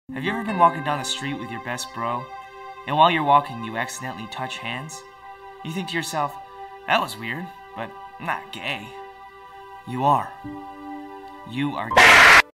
Have you ever been walking down the street with your best bro, and while you're walking you accidentally touch hands? You think to yourself, that was weird, but I'm not gay. You are. You are gay.